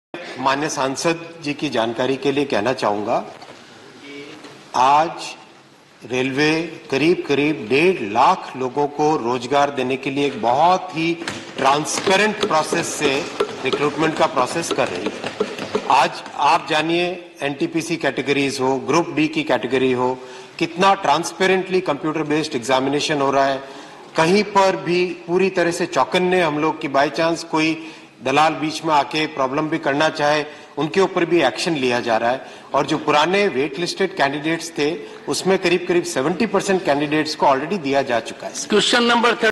माननीय सांसद जी की जानकारी के लिए कहना चाहूंगा, आज रेलवे करीब 1.5 लाख लोगों को रोजगार देने के लिए एक बहुत ही ट्रांसपेरेंट प्रोसेस से रिक्रूटमेंट का प्रोसेस कर रही है। आज आप जानिए एनटीपीसी कैटेगरीज हो, ग्रुप डी की कैटेगरी हो, कितना ट्रांसपेरेंटली कंप्यूटर बेस्ड एग्जामिनेशन हो रहा है। कहीं पर भी पूरी तरह से चौकन्ने हम लोग की बाई चांस कोई दलाल बीच में आके प्रॉब्लम भी करना चाहे, उनके ऊपर भी एक्शन लिया जा रहा है। और जो पुराने वेट लिस्टेड कैंडिडेट्स थे, उसमें करीब 70% कैंडिडेट्स को ऑलरेडी दिया जा चुका है। Question number